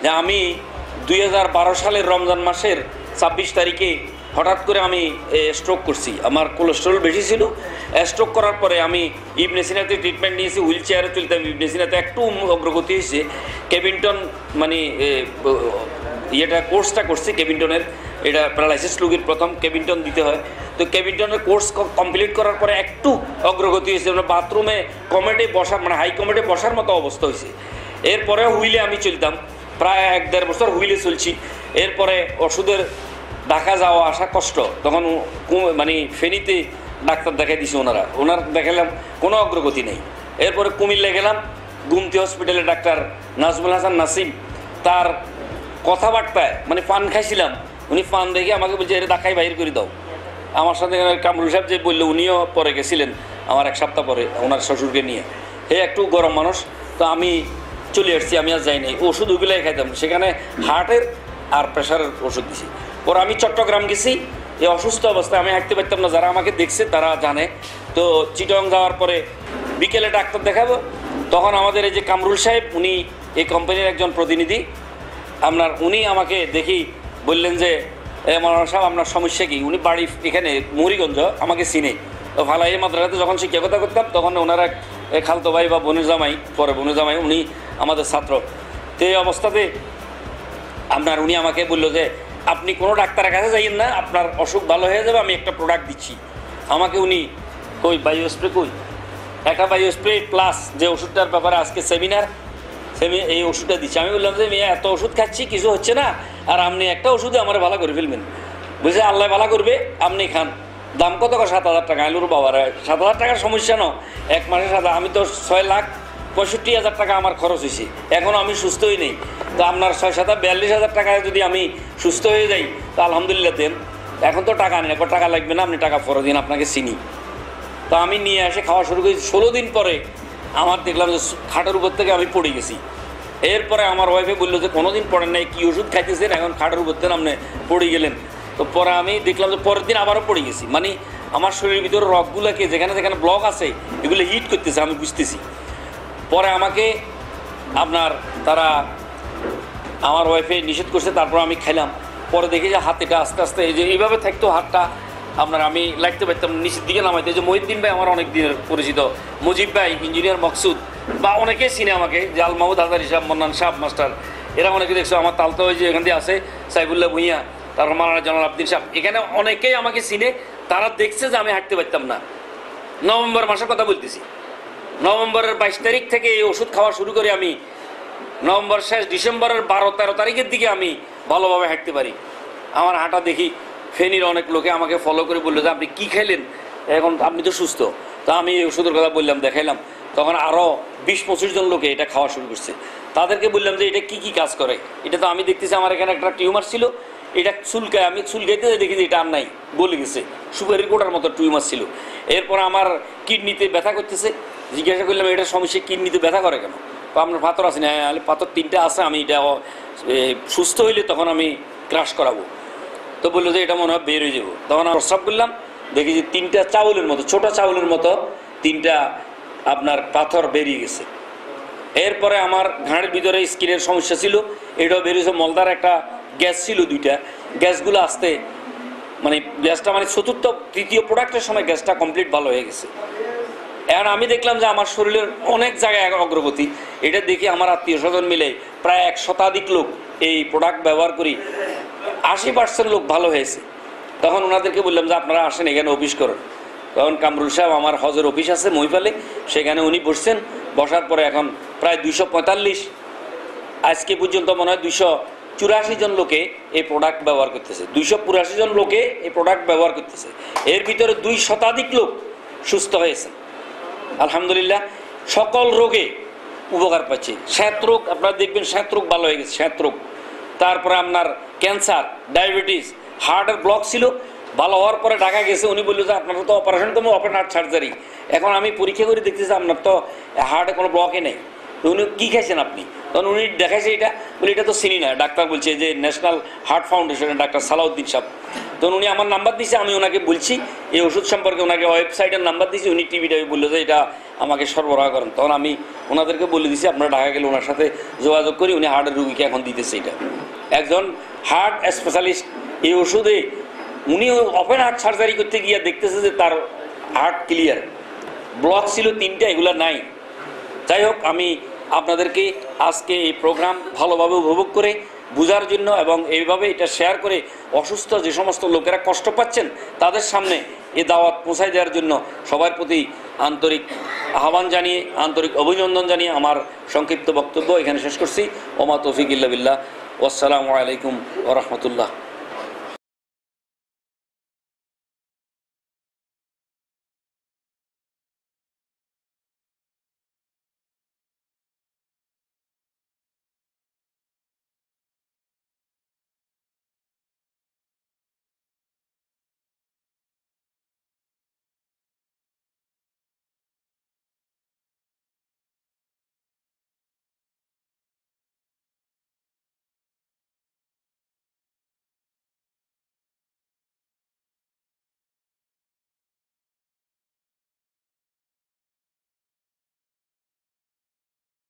যে আমি 2012 সালের রমজান মাসের 26 তারিখে হঠাৎ করে আমি স্ট্রোক করছি। আমার কোলেস্টেরল বেশি ছিল। স্ট্রোক করার পরে আমি ইবনে সিনাতে ট্রিটমেন্ট নিয়েছি, হুইল চেয়ারে চলতাম। ইবনে সিনাতে একটু অগ্রগতি হয়েছে, কেভিনটন মানে ইয়েটা কোর্সটা করছি কেভিনটনের, এটা প্যারালাইসিস রোগীর প্রথম কেভিনটন দিতে হয়। তো কেভিনটনের কোর্স কমপ্লিট করার পরে একটু অগ্রগতি হয়েছে, মানে বাথরুমে কমেটে বসার মানে হাই কমেটে বসার মতো অবস্থা হয়েছে। এরপরে হুইলে আমি চলতাম, প্রায় 1-1.5 বছর হুইলে চলছি। এরপরে ওষুধের ঢাকা যাওয়া আসা কষ্ট, তখন মানে ফেনীতে ডাক্তার দেখাই দিছে ওনার দেখালাম, কোনো অগ্রগতি নেই। এরপরে কুমিল্লা গেলাম, গুমতি হসপিটালে ডাক্তার নাজমুল হাসান নাসিম, তার কথাবার্তায় মানে পান খাইছিলাম, উনি পান দেখে আমাকে বলছে এটা ঢাকায় বাইর করে দাও। আমার সাথে কামরুল সাহেব যে বললো, উনিও পরে গেছিলেন আমার 1 সপ্তাহ পরে ওনার শ্বশুরকে নিয়ে। হে একটু গরম মানুষ, তো আমি চলে আসছি, আমি আর যাই নাই। ওষুধ ওগুলাই খাইতাম, সেখানে হার্টের আর প্রেশারের ওষুধ দিছি। পরে আমি চট্টগ্রাম গেছি, এই অসুস্থ অবস্থায় আমি হাঁটতে পারতাম না, যারা আমাকে দেখছে তারা জানে। তো চিটং যাওয়ার পরে বিকেলে ডাক্তার দেখাবো, তখন আমাদের এই যে কামরুল সাহেব, উনি এই কোম্পানির একজন প্রতিনিধি, উনি আমাকে দেখি বললেন যে মাওলানা সাহেব আপনার সমস্যা কি? উনি বাড়ি এখানে মুড়িগঞ্জ, আমাকে চিনে। তো ফালাই মাদ্রাসাতে যখন শিক্ষকতা করতাম তখন ওনারা খালতো ভাই বা বোনের জামাই, পরে বোনের জামাই, উনি আমাদের ছাত্র। তো এই অবস্থাতে উনি আমাকে বললো যে আপনি কোনো ডাক্তারের কাছে যাইয়েন না, আপনার অসুখ ভালো হয়ে যাবে, আমি একটা প্রোডাক্ট দিচ্ছি। আমাকে উনি কই বায়োস্প্রে, কই একটা বায়োস্প্রে প্লাস যে ওষুধটার ব্যাপারে আজকে সেমিনার, এই ওষুধটা দিচ্ছি। আমি বললাম যে মেয়ে এত ওষুধ খাচ্ছি, কিছু হচ্ছে না, আর আপনি একটা ওষুধে আমার ভালো করে ফেলবেন। বলছে আল্লাহ ভালো করবে, আপনি খান। দাম কত? 7,000 টাকা। আইলুর বাবার 7,000 টাকার সমস্যা ন, 1 মাসে 7,000, আমি তো 6,65,000 টাকা আমার খরচ হয়েছে, এখনও আমি সুস্থই নেই। তো আপনার 6,42,000 টাকায় যদি আমি সুস্থ হয়ে যাই তো আলহামদুলিল্লাহ দেন। এখন তো টাকা নেই, একবার টাকা লাগবে না, আপনি টাকা ফেরত দিন, আপনাকে চিনি। তো আমি নিয়ে এসে খাওয়া শুরু করেছি। 16 দিন পরে আমার দেখলাম যে খাটের উপর থেকে আমি পড়ে গেছি। এরপরে আমার ওয়াইফে বললো যে কোনো দিন পড়েন নাই, কী ওষুধ খাইতেছেন, এখন খাটের উপর থেকে আপনি পড়ে গেলেন। তো পরে আমি দেখলাম যে পরের দিন আবারও পড়ে গেছি, মানে আমার শরীরের ভিতরে রগগুলোকে যেখানে যেখানে ব্লক আছে এগুলো হিট করতেছে, আমি বুঝতেছি। পরে আমাকে তারা আমার ওয়াইফে নিষেধ করছে, তারপর আমি খাইলাম। পরে দেখি যে হাতেটা আস্তে আস্তে এই যে এইভাবে থাকতো হাতটা, আমি লাগতে পারতাম, নিচের দিকে নামাইতে। যে মহিউদ্দিন ভাই আমার অনেক দিনের পরিচিত, মুজিব ভাই, ইঞ্জিনিয়ার মকসুদ, বা অনেকেই চিনে আমাকে, যে আল মাহমুদ হাজারি সাহেব, মন্নান সাহেব মাস্টার, এরা অনেকে দেখছো। আমার তালতো ওই যে এখান দিয়ে আছে সাইফুল্লাহ ভুঁইয়া, তারপর মাওলানা জালাল আবদিন সাহেব, এখানে অনেকেই আমাকে চিনে। তারা দেখছে যে আমি হাঁটতে পারতাম না। নভেম্বর মাসের কথা বলতেছি, নভেম্বরের 22 তারিখ থেকে এই ওষুধ খাওয়া শুরু করি আমি। নভেম্বর শেষ, ডিসেম্বরের 12-13 তারিখের দিকে আমি ভালোভাবে হাঁটতে পারি। আমার হাঁটা দেখি ফেনীর অনেক লোকে আমাকে ফলো করে বললো যে আপনি কী খাইলেন, এখন আপনি তো সুস্থ। তা আমি এই ওষুধের কথা বললাম, দেখাইলাম। তখন আরও 20-25 জন লোকে এটা খাওয়া শুরু করছে। তাদেরকে বললাম যে এটা কী কাজ করে। এটা তো আমি দেখতেছি আমার এখানে একটা টিউমার ছিল, এটা চুলকায়, আমি চুলকাইতে দেখি যে এটা আর নাই, গলে গেছে, সুপারির কোটার মতো টিউমার ছিল। এরপর আমার কিডনিতে ব্যথা করতেছে। জিজ্ঞাসা করলাম এটা সমস্যা, কিডনিতে ব্যথা করে কেন? আপনার পাথর আছে না? পাথর 3টা আছে, আমি এটা সুস্থ হইলে তখন আমি ক্রাশ করাবো। তো বললো যে এটা মনে হয় বের হয়ে যাবো। তখন প্রস্রাব করলাম, দেখি যে 3টা চাউলের মতো, ছোটো চাউলের মতো 3টা পাথর বেরিয়ে গেছে। এরপরে আমার ঘাড়ের ভিতরে স্কিনের সমস্যা ছিল, এটাও বেরিয়েছে। মলদার একটা গ্যাস ছিল, 2টা গ্যাসগুলো আসতে গ্যাসটা তৃতীয় প্রোডাক্টের সময় গ্যাসটা কমপ্লিট ভালো হয়ে গেছে। এখন আমি দেখলাম যে আমার শরীরের অনেক জায়গায় অগ্রগতি। এটা দেখি আমার আত্মীয় স্বজন মিলে প্রায় 1 শতাধিক লোক এই প্রোডাক্ট ব্যবহার করি, 80% লোক ভালো হয়েছে। তখন ওনাদেরকে বললাম যে আপনারা আসেন, এখানে অফিস করুন। তখন কামরুল সাহেব, আমার হজের অফিস আছে মহিপালে, সেখানে উনি বসছেন। বসার পরে এখন প্রায় 245, আজকে পর্যন্ত মনে হয় 284 জন লোকে এই প্রোডাক্ট ব্যবহার করতেছে। 285 জন লোকে এই প্রোডাক্ট ব্যবহার করতেছে। এর ভিতরে 2 শতাধিক লোক সুস্থ হয়েছে আলহামদুলিল্লাহ। সকল রোগে উপকার পাচ্ছে। শ্বেত রোগ, আপনারা দেখবেন শ্বেত রোগ ভালো হয়ে গেছে, শ্বেত রোগ। তারপরে ক্যান্সার, ডায়াবেটিস, হার্টের ব্লক ছিল, ভালো হওয়ার পরে ঢাকা গেছে। উনি বললো যে আপনারা তো অপারেশন করবো, ওপেন হার্ট সার্জারি। এখন আমি পরীক্ষা করে দেখতেছি আপনার তো হার্টে কোনো ব্লকই নেই। উনি কী খাইছেন আপনি? তখন উনি দেখাইছে এটা, বলে এটা তো চিনি না। ডাক্তার বলছে যে ন্যাশনাল হার্ট ফাউন্ডেশনের ডাক্তার সালাউদ্দিন সাহেব। তখন উনি আমার নাম্বার দিয়েছে, আমি ওনাকে বলছি এই ওষুধ সম্পর্কে, ওনাকে ওয়েবসাইটের নাম্বার দিয়েছি, উনি টিভিটা বললো যে এটা আমাকে সরবরাহ করেন। তখন আমি ওনাদেরকে বলে দিয়েছি আপনারা ঢাকা গেলে ওনার সাথে যোগাযোগ করি, উনি হার্টের রুগীকে এখন দিতেছে। এটা একজন হার্ট স্পেশালিস্ট, এই ওষুধে উনি ওপেন হার্ট সার্জারি করতে গিয়ে দেখতেছে যে তার হার্ট ক্লিয়ার, ব্লক ছিল 3টা, এগুলো নাই। যাই হোক, আমি আপনাদেরকে আজকে এই প্রোগ্রাম ভালোভাবে উপভোগ করে বোঝার জন্য এবং এইভাবে এটা শেয়ার করে অসুস্থ যে সমস্ত লোকেরা কষ্ট পাচ্ছেন তাদের সামনে এ দাওয়াত পৌঁছায় দেওয়ার জন্য সবার প্রতি আন্তরিক আহ্বান জানিয়ে, আন্তরিক অভিনন্দন জানিয়ে আমার সংক্ষিপ্ত বক্তব্য এখানে শেষ করছি। ওমা তৌফিক ইল্লা বিল্লাহ। আসসালামু আলাইকুম ওয়া রাহমাতুল্লাহ।